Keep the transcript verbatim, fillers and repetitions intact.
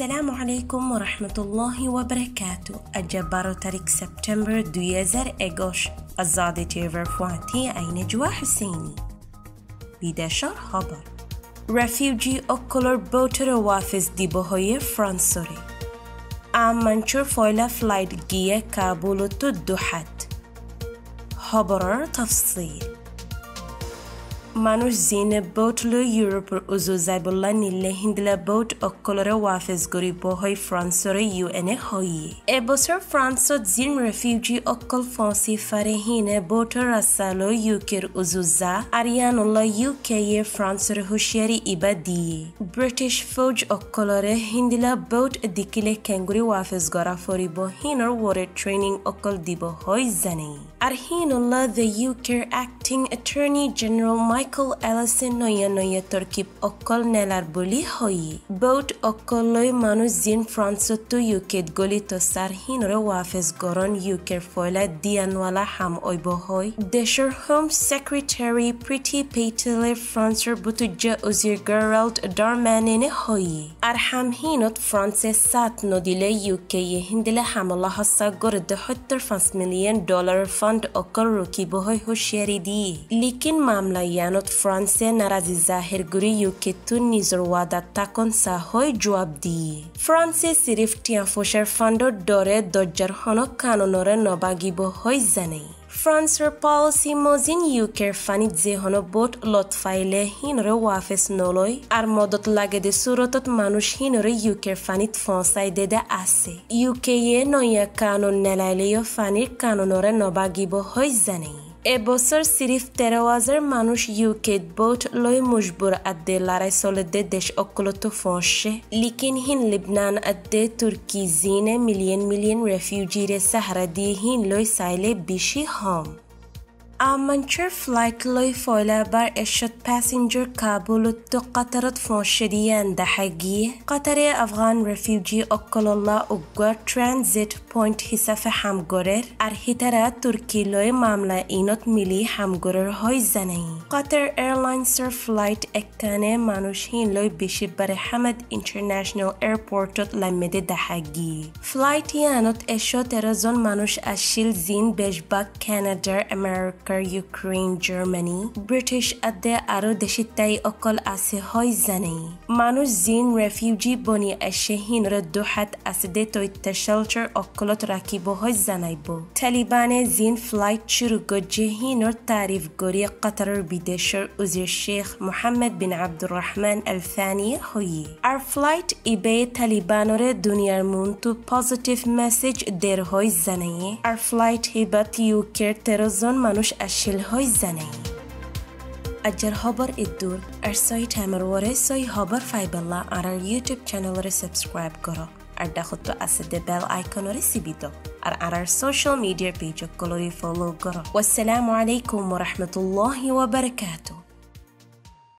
السلام عليكم ورحمة الله وبركاته. الجبار تاريخ سبتمبر دو هزار و بیست. azadi تیور فوانتی این جوا حسینی. بیدشار خبر. رفیوجی اکلر بوتر وافز دیبوهای فرانسوری. ام منچور فایل فلاید گیه کابل تو دوحت. خبرار تفصیل. মানুষ জিনে boat লৈ ইউৰোপৰ উজু যাইবলা নিলে হিন্দলা বোট অকলৰে ওয়াফেজ গৰিব হৈ ফ্ৰান্সৰ ইউ এন এ হৈ এবছৰ ফ্ৰান্সত জিন ৰেফিউজি অকল ফঁচি ফাৰে হিনে বোটৰ ৰাস্তালৈ ইউকেৰ উজু যা আৰিয়ানলা ইউকে এ ফ্ৰান্সৰ হুঁচিয়াৰী ইবা দিয়ে ব্ৰিটিছ ফৌজ অকলৰে হিন্দলা বোট দিকিলে কেংগুৰি ওয়াফেজ গৰা ফৰিব হিনৰ ৱাৰে ট্ৰেইনিং অকল দিব হৈ জানে আৰু হিনলা দ্য ইউকেৰ acting attorney general Michael Ellison noya noya Turkip okol nelar boli hoyi. Boat okoloi manu zin France to U K goli to sar hinore wafes goron U K foila dianwala ham oibo hoy. Desher Home Secretary Priti Patel France butuja uzir Gerald Darmanin hoyi. Arham hinot France sat nodile U K ye hindile hamala hassa gor de seventy million dollar fund okol roki bohoy hosheri di. Likin mamla yanot فرانسه ناراضی ظاهر گری یوکی تو نیزر وادا تاکن ساهای جواب دی. فرانسه صرف تیان فوشر فاندو داره دوجر هنو کانونور نباگی با های زنی. فرانسر پالیسی موزین یوکر فانید زهانو بوت لطفایله هین رو وافس نولوی ارمادت لگده صورتت منوش هین رو یوکر فانید فانسای دیده اسه. یوکیه نویا کانون نلالیو فانیر کانونور نباگی با های زنی. এবছর সিরিফ তেরো হাজার মানুষ UK boat লই মজবুর আদে লড়াই চলতে দেশ অকলত ফসে লিকিন হিন লিবনান আদে তুর্কি জিনে মিলিয়ন মিলিয়ন রেফিউজিরে সাহারা দিয়ে হিন লই চাইলে বেশি হম আমঞ্চৰ ফ্লাইট লৈ ফয়লাবাৰ এশত প্যাসেঞ্জাৰ কাবুলত কাটাৰত ফসে দিয়ে আন্দাহাগি কাটাৰে আফগান ৰেফিউজি অকললা উগা ট্ৰানজিট পইণ্ট হিচাপে হামগৰৰ আৰু হিতাৰা তুৰ্কী লৈ মামলা ইনত মিলি হামগৰৰ হৈ জানাই কাটাৰ এয়াৰলাইন্সৰ ফ্লাইট একখানে মানুহিন লৈ বেছিবাৰে হামাদ ইণ্টাৰনেশ্যনেল এয়াৰপৰ্টত লামেদে দাহাগি ফ্লাইট ইয়ানত এশ তেৰ জন মানুহ আছিল জিন বেজবাক কানাডাৰ America Ukraine, Germany, British adde aro deshitai okol ase hoy zane. Manush zin refugee boni ashe hinra duhat asde toita shelter okolot rakibo hoy zanaibo. Talibane zin flight shuru goje hinor tarif gori Qatar bideshar uzir Sheikh Mohammed bin Abdurrahman Al-Thani hoyi. Our flight ibe Talibanore dunyar muntu positive message der hoy zane. Our flight hibat yuker terozon manush اشل های زنی. اگر خبر ادور ارسای تمرواره سای خبر فایبلا آر یوتیوب چنل را سابسکرایب کرو. ار داخل تو اسد بیل آیکون را سیبیدو. ار آر سوشال میدیا پیج کلوری فولو کرو. و السلام علیکم و رحمت الله و برکاته.